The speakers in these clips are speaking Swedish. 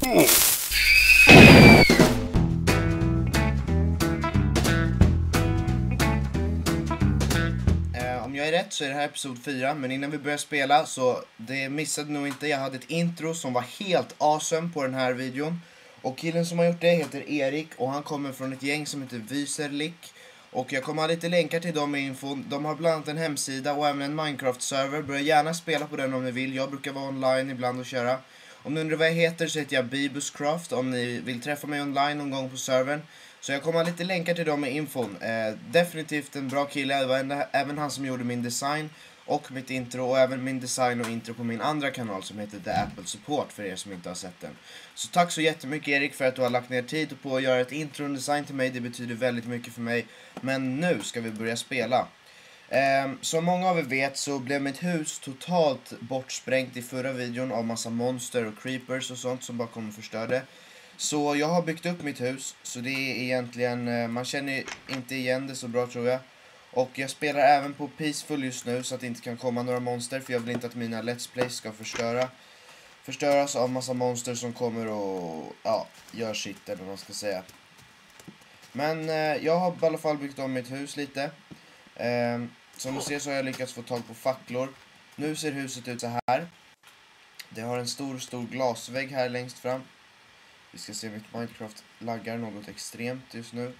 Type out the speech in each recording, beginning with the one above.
Om jag är rätt så är det här episod 4, men innan vi börjar spela så det missade nog inte. Jag hade ett intro som var helt awesome på den här videon. Och killen som har gjort det heter Erik och han kommer från ett gäng som heter Vyserlik. Och jag kommer ha lite länkar till dem i infon. De har bland annat en hemsida och även en Minecraft-server. Börja gärna spela på den om ni vill. Jag brukar vara online ibland och köra. Om ni undrar vad jag heter så heter jag Bibuscraft om ni vill träffa mig online någon gång på servern. Så jag kommer ha lite länkar till dem i infon. Definitivt en bra kille. Det var även han som gjorde min design och mitt intro. Och även min design och intro på min andra kanal som heter The Apple Support för er som inte har sett den. Så tack så jättemycket Erik för att du har lagt ner tid på att göra ett intro och design till mig. Det betyder väldigt mycket för mig. Men nu ska vi börja spela. Som många av er vet så blev mitt hus totalt bortsprängt i förra videon av massa monster och creepers och sånt som bara kom och förstörde. Så jag har byggt upp mitt hus, så det är egentligen, man känner inte igen det så bra tror jag. Och jag spelar även på peaceful just nu så att det inte kan komma några monster, för jag vill inte att mina let's plays ska förstöras av massa monster som kommer och gör shit eller vad man ska säga. Men jag har i alla fall byggt om mitt hus lite. Som du ser så har jag lyckats få tag på facklor. Nu ser huset ut så här. Det har en stor glasvägg här längst fram. Vi ska se, mitt Minecraft laggar något extremt just nu.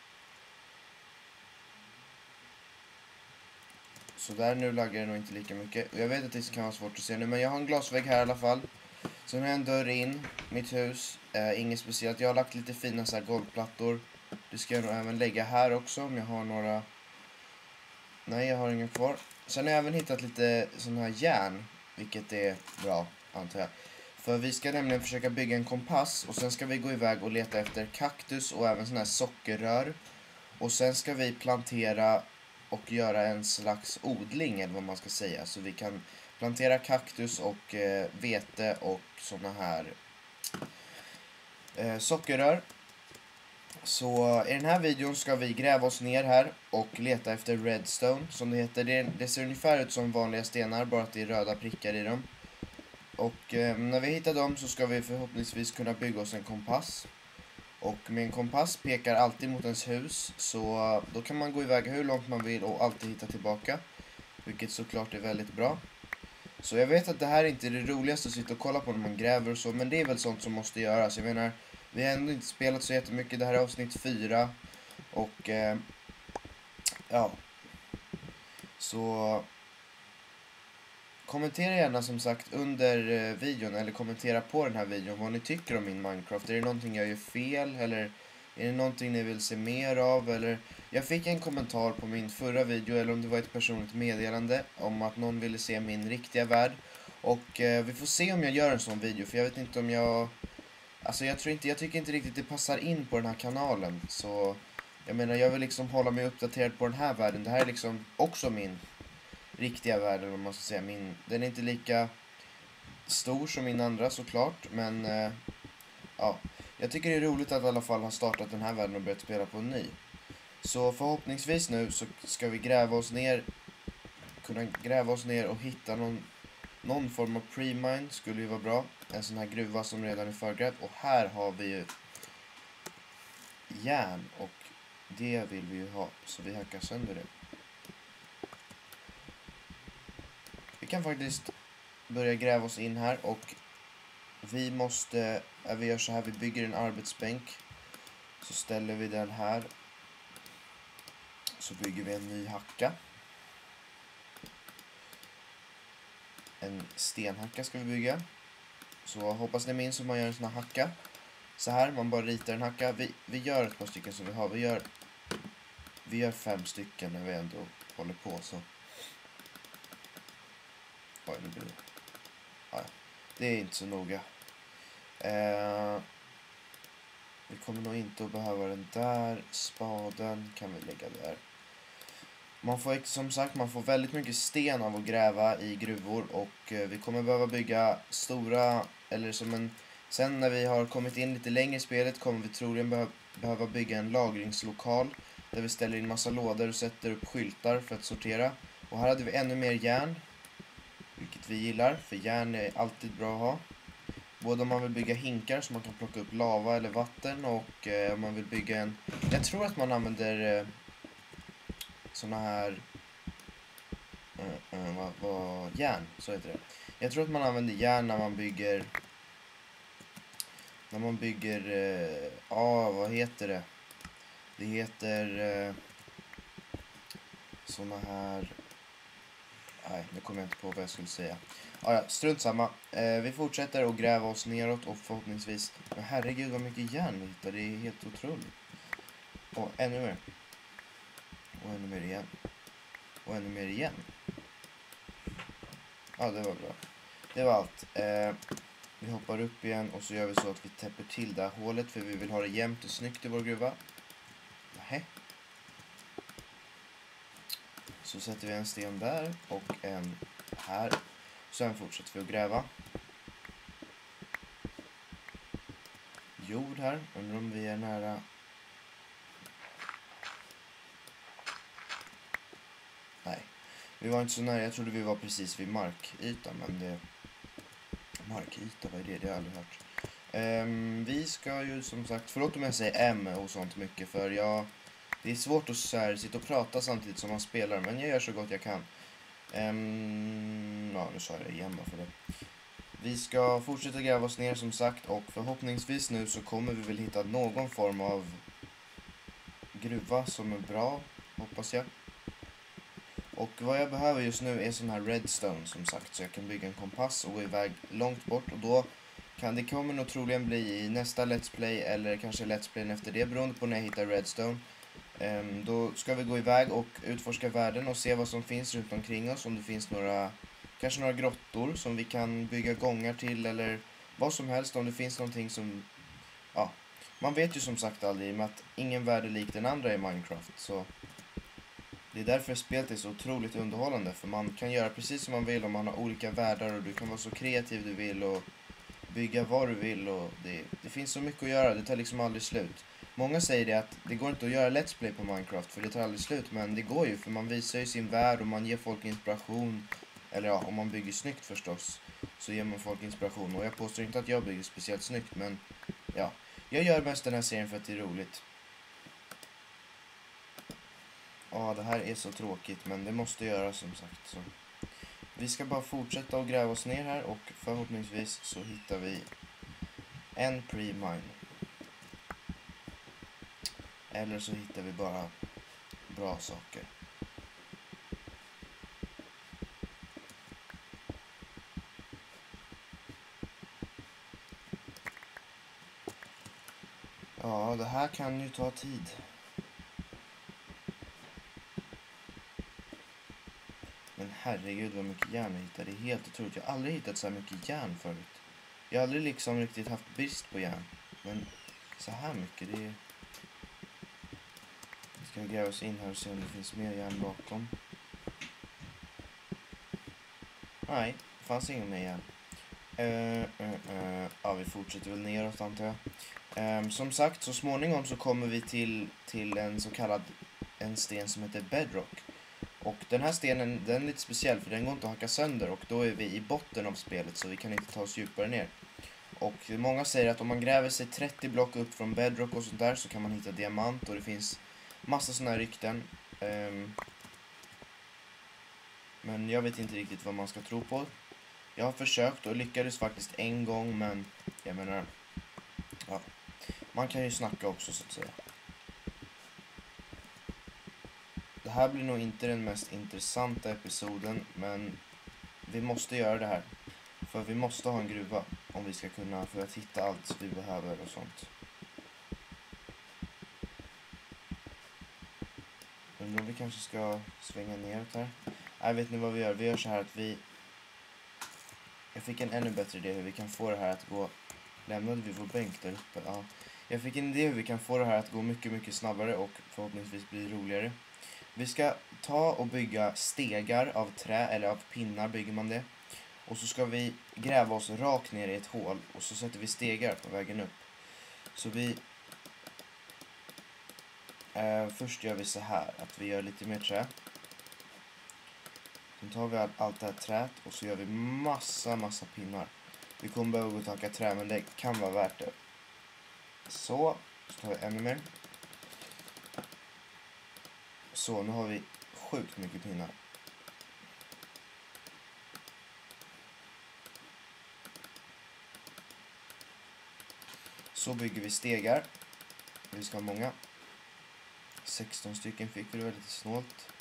Så där, nu laggar det nog inte lika mycket. Och jag vet att det kan vara svårt att se nu, men jag har en glasvägg här i alla fall. Sen har jag en dörr in, mitt hus. Inget speciellt, jag har lagt lite fina så här golvplattor. Det ska jag nog även lägga här också om jag har några. Nej, jag har inga kvar. Sen har jag även hittat lite sån här järn, vilket är bra antar jag. För vi ska nämligen försöka bygga en kompass och sen ska vi gå iväg och leta efter kaktus och även sån här sockerrör. Och sen ska vi plantera och göra en slags odling eller vad man ska säga. Så vi kan plantera kaktus och vete och såna här sockerrör. Så i den här videon ska vi gräva oss ner här och leta efter redstone som det heter. Det ser ungefär ut som vanliga stenar, bara att det är röda prickar i dem. Och när vi hittar dem så ska vi förhoppningsvis kunna bygga oss en kompass. Och med en kompass pekar alltid mot ens hus, så då kan man gå iväg hur långt man vill och alltid hitta tillbaka. Vilket såklart är väldigt bra. Så jag vet att det här inte är det roligaste att sitta och kolla på när man gräver och så, men det är väl sånt som måste göras. Jag menar, vi har ändå inte spelat så jättemycket, det här är avsnitt 4. Och så kommentera gärna som sagt under videon, eller kommentera på den här videon vad ni tycker om min Minecraft. Är det någonting jag gör fel, eller är det någonting ni vill se mer av? Eller jag fick en kommentar på min förra video, eller om det var ett personligt meddelande om att någon ville se min riktiga värld. Och vi får se om jag gör en sån video, för jag vet inte om jag jag tycker inte riktigt det passar in på den här kanalen. Så jag menar, jag vill liksom hålla mig uppdaterad på den här världen. Det här är liksom också min riktiga värld, om man ska säga. Den är inte lika stor som min andra såklart, men jag tycker det är roligt att i alla fall ha startat den här världen och börjat spela på en ny. Så förhoppningsvis nu så ska vi kunna gräva oss ner och hitta någon form av pre-mine skulle ju vara bra. En sån här gruva som redan är förgrävd. Och här har vi ju järn och det vill vi ju ha, så vi hackar sönder det. Vi kan faktiskt börja gräva oss in här och vi gör så här, vi bygger en arbetsbänk. Så ställer vi den här. Så bygger vi en ny hacka. En stenhacka ska vi bygga. Så hoppas ni minns hur man gör en sån här hacka. Så här, man bara ritar en hacka. Vi gör ett par stycken som vi har. Vi gör 5 stycken när vi ändå håller på så. Oj, nu blir det. Ja, det är inte så noga. Vi kommer nog inte att behöva den där. Spaden kan vi lägga där. Man får väldigt mycket sten av att gräva i gruvor. Och vi kommer behöva bygga stora, sen när vi har kommit in lite längre i spelet kommer vi troligen behöva bygga en lagringslokal. Där vi ställer in massa lådor och sätter upp skyltar för att sortera. Och här hade vi ännu mer järn. Vilket vi gillar, för järn är alltid bra att ha. Både om man vill bygga hinkar så man kan plocka upp lava eller vatten, och om man vill bygga en... Jag tror att man använder såna här... järn, så heter det. Jag tror att man använder järn när man bygger... vad heter det? Det heter... såna här... Nej, nu kommer jag inte på vad jag skulle säga. Ja, strunt samma. Vi fortsätter att gräva oss neråt och förhoppningsvis... Men herregud vad mycket järn vi hittar. Det är helt otroligt. Och ännu mer. Och ännu mer igen. Och ännu mer igen. Ja, det var bra. Det var allt. Vi hoppar upp igen och så gör vi så att vi täpper till det här hålet, för vi vill ha det jämnt och snyggt i vår gruva. Nähä. Så sätter vi en sten där och en här. Sen fortsätter vi att gräva. Jord här. Undrar om vi är nära. Nej, vi var inte så nära. Jag trodde vi var precis vid markytan, men det... Markyta, vad är det? Det har jag aldrig hört. Vi ska ju som sagt... Förlåt om jag säger M och sånt mycket, för det är svårt att så här, sitta och prata samtidigt som man spelar, men jag gör så gott jag kan. Ja, nu sa jag det igen bara för det. Vi ska fortsätta gräva oss ner som sagt, och förhoppningsvis nu så kommer vi väl hitta någon form av gruva som är bra, hoppas jag. Och vad jag behöver just nu är sån här redstone som sagt, så jag kan bygga en kompass och gå iväg långt bort, och då det kommer nog troligen bli i nästa Let's Play eller kanske Let's Play efter det, beroende på när jag hittar redstone. Då ska vi gå iväg och utforska världen och se vad som finns runt omkring oss, om det finns kanske några grottor som vi kan bygga gångar till, eller vad som helst, om det finns någonting som, ja, man vet ju som sagt aldrig, med att ingen värld är lik den andra i Minecraft, så det är därför spelet är så otroligt underhållande, för man kan göra precis som man vill och man har olika världar och du kan vara så kreativ du vill och bygga vad du vill, och det finns så mycket att göra, det tar liksom aldrig slut. Många säger det att det går inte att göra Let's Play på Minecraft för det tar aldrig slut, men det går ju, för man visar ju sin värld och man ger folk inspiration. Eller ja, om man bygger snyggt förstås så ger man folk inspiration, och jag påstår inte att jag bygger speciellt snyggt, men ja, jag gör mest den här serien för att det är roligt. Ja, det här är så tråkigt, men det måste göras som sagt, så vi ska bara fortsätta att gräva oss ner här, och förhoppningsvis så hittar vi en pre-mine. Eller så hittar vi bara bra saker. Ja, det här kan ju ta tid. Men herregud vad mycket järn jag hittar. Det är helt otroligt. Jag har aldrig hittat så här mycket järn förut. Jag har aldrig liksom riktigt haft brist på järn. Men så här mycket, det är... Vi ska gräva oss in här och se om det finns mer järn bakom. Nej, det fanns ingen mer järn. Ja, vi fortsätter väl neråt antar jag. Som sagt, så småningom så kommer vi till en så kallad sten som heter Bedrock. Och den här stenen, den är lite speciell för den går inte att hacka sönder, och då är vi i botten av spelet så vi kan inte ta oss djupare ner. Och många säger att om man gräver sig 30 block upp från Bedrock och sånt där så kan man hitta diamant, och det finns massa såna här rykten. Men jag vet inte riktigt vad man ska tro på. Jag har försökt och lyckades faktiskt en gång, men jag menar, ja, man kan ju snacka också så att säga. Det här blir nog inte den mest intressanta episoden, men vi måste göra det här. För vi måste ha en gruva om vi ska kunna, för att hitta allt vi behöver och sånt. Undrar om vi kanske ska svänga neråt här. Jag vet ni vad vi gör? Vi gör så här att jag fick en ännu bättre idé hur vi kan få det här att gå... Lämnade vi vår bänk där uppe? Ja. Jag fick en idé hur vi kan få det här att gå mycket, mycket snabbare och förhoppningsvis bli roligare. Vi ska ta och bygga stegar av trä, eller av pinnar bygger man det. Och så ska vi gräva oss rakt ner i ett hål, och så sätter vi stegar på vägen upp. Så vi... först gör vi så här, att vi gör lite mer trä. Sen tar vi allt det här träet och så gör vi massa pinnar. Vi kommer behöva gå och hacka trä, men det kan vara värt det. Så tar vi ännu mer. Så, nu har vi sjukt mycket pinnar. Så bygger vi stegar. Vi ska ha många. 16 stycken fick vi, det var lite snålt.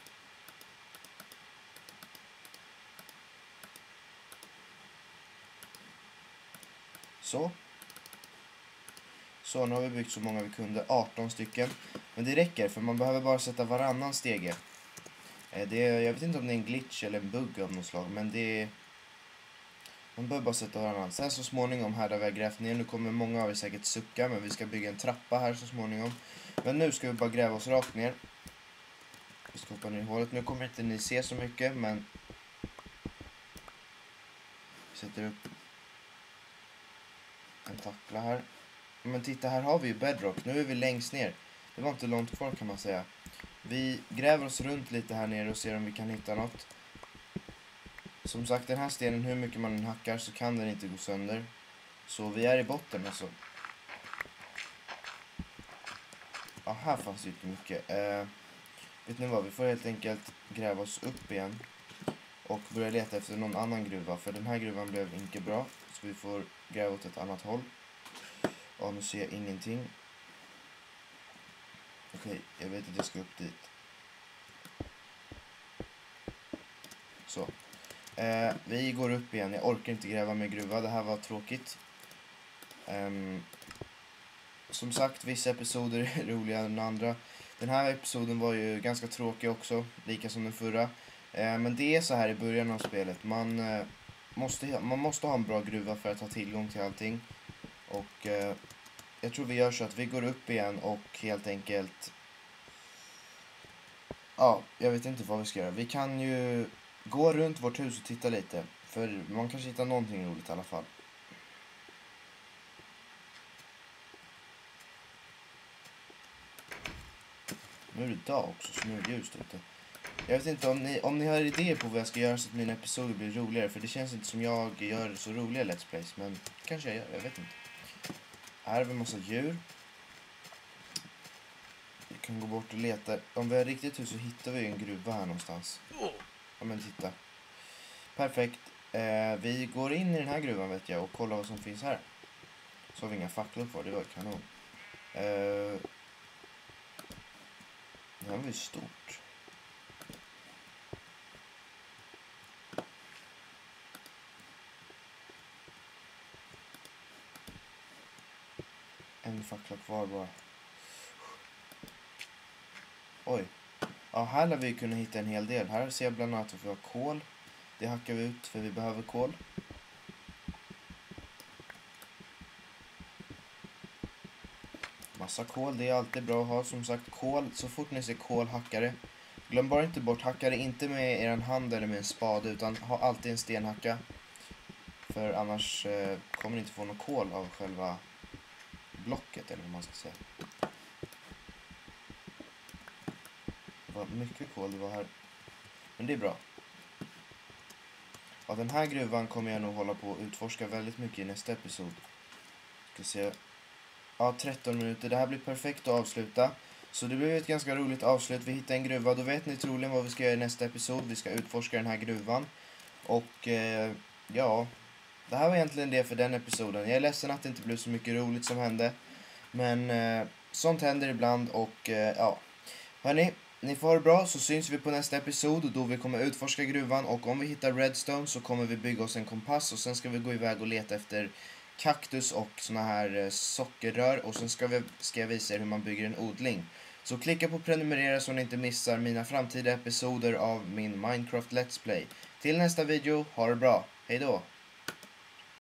Så nu har vi byggt så många vi kunde, 18 stycken. Men det räcker, för man behöver bara sätta varannan stege. Jag vet inte om det är en glitch eller en bugg av något slag, men man behöver bara sätta varannan. Sen så småningom här där vi har grävt ner, nu kommer många av er säkert sucka, men vi ska bygga en trappa här så småningom. Men nu ska vi bara gräva oss rakt ner. Vi ska hoppa ner i hålet. Nu kommer inte ni se så mycket, men vi sätter upp en tackla här. Men titta, här har vi ju bedrock. Nu är vi längst ner. Det var inte långt kvar kan man säga. Vi gräver oss runt lite här nere och ser om vi kan hitta något. Som sagt, den här stenen, hur mycket man hackar så kan den inte gå sönder. Så vi är i botten alltså. Ja, här fanns det inte mycket. Vet ni vad, vi får helt enkelt gräva oss upp igen. Och börja leta efter någon annan gruva. För den här gruvan blev inte bra. Så vi får gräva åt ett annat håll. Ja, nu ser jag ingenting. Okej, jag vet att jag ska upp dit. Så. Vi går upp igen. Jag orkar inte gräva med gruva. Det här var tråkigt. Som sagt, vissa episoder är roligare än andra. Den här episoden var ju ganska tråkig också. Lika som den förra. Men det är så här i början av spelet. Man måste ha en bra gruva för att ha tillgång till allting. Och jag tror vi gör så att vi går upp igen och helt enkelt... Ja, jag vet inte vad vi ska göra. Vi kan ju gå runt vårt hus och titta lite. För man kanske hittar någonting roligt i alla fall. Nu är det dag också, så nu är det ljust ute. Jag vet inte om ni har idéer på vad jag ska göra så att mina episoder blir roligare. För det känns inte som jag gör så roliga Let's Plays. Men kanske jag gör, jag vet inte. Här har vi en massa djur. Vi kan gå bort och leta. Om vi har riktigt hus så hittar vi en gruva här någonstans. Ja men titta. Perfekt. Vi går in i den här gruvan vet jag och kollar vad som finns här. Så har vi inga facklor kvar, det var kanon. Det här var ju stort. En fackla kvar bara. Oj. Ja, här lär vi kunna hitta en hel del. Här ser jag bland annat att vi har kol. Det hackar vi ut för vi behöver kol. Massa kol, det är alltid bra att ha. Som sagt, kol. Så fort ni ser kol, hacka det. Glöm bara inte bort, hacka det inte med er hand eller med en spade. Utan ha alltid en stenhacka. För annars kommer ni inte få någon kol av själva blocket eller vad man ska säga. Vad mycket kol det var här. Men det är bra. Ja, den här gruvan kommer jag nog hålla på att utforska väldigt mycket i nästa episod. Ska se. Ja, 13 minuter. Det här blir perfekt att avsluta. Så det blir ett ganska roligt avslut. Vi hittar en gruva. Då vet ni troligen vad vi ska göra i nästa episod. Vi ska utforska den här gruvan. Och ja, det här var egentligen det för den episoden. Jag är ledsen att det inte blev så mycket roligt som hände. Men sånt händer ibland och ja. Hörni, ni får ha det bra så syns vi på nästa episod då vi kommer utforska gruvan. Och om vi hittar redstone så kommer vi bygga oss en kompass. Och sen ska vi gå iväg och leta efter kaktus och såna här sockerrör. Och sen ska jag visa er hur man bygger en odling. Så klicka på prenumerera så ni inte missar mina framtida episoder av min Minecraft Let's Play. Till nästa video, ha det bra. Hej då!